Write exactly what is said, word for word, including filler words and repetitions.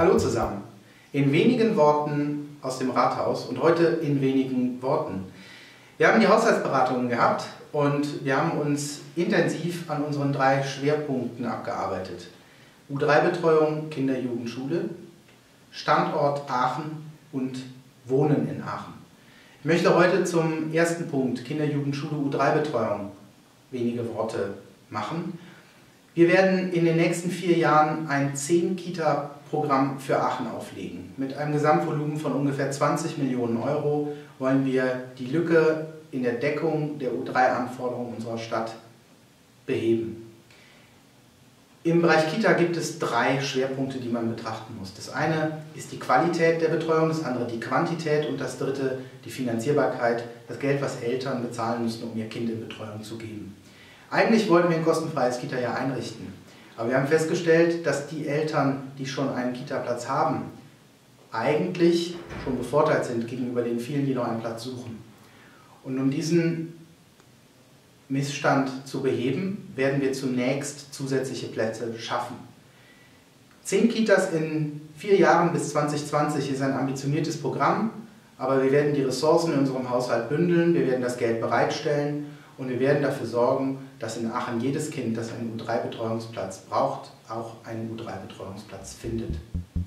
Hallo zusammen. In wenigen Worten aus dem Rathaus und heute in wenigen Worten. Wir haben die Haushaltsberatungen gehabt und wir haben uns intensiv an unseren drei Schwerpunkten abgearbeitet. U drei Betreuung, Kinder, Jugend, Schule, Standort Aachen und Wohnen in Aachen. Ich möchte heute zum ersten Punkt, Kinder, Jugend, Schule, U drei Betreuung, wenige Worte machen. Wir werden in den nächsten vier Jahren ein zehn Kita-Programm für Aachen auflegen. Mit einem Gesamtvolumen von ungefähr zwanzig Millionen Euro wollen wir die Lücke in der Deckung der U drei Anforderungen unserer Stadt beheben. Im Bereich Kita gibt es drei Schwerpunkte, die man betrachten muss. Das eine ist die Qualität der Betreuung, das andere die Quantität und das dritte die Finanzierbarkeit, das Geld, was Eltern bezahlen müssen, um ihr Kind in Betreuung zu geben. Eigentlich wollten wir ein kostenfreies Kita-Jahr einrichten, aber wir haben festgestellt, dass die Eltern, die schon einen Kita-Platz haben, eigentlich schon bevorteilt sind gegenüber den vielen, die noch einen Platz suchen. Und um diesen Missstand zu beheben, werden wir zunächst zusätzliche Plätze schaffen. Zehn Kitas in vier Jahren bis zwanzig zwanzig ist ein ambitioniertes Programm, aber wir werden die Ressourcen in unserem Haushalt bündeln, wir werden das Geld bereitstellen und wir werden dafür sorgen, dass in Aachen jedes Kind, das einen U drei Betreuungsplatz braucht, auch einen U drei Betreuungsplatz findet.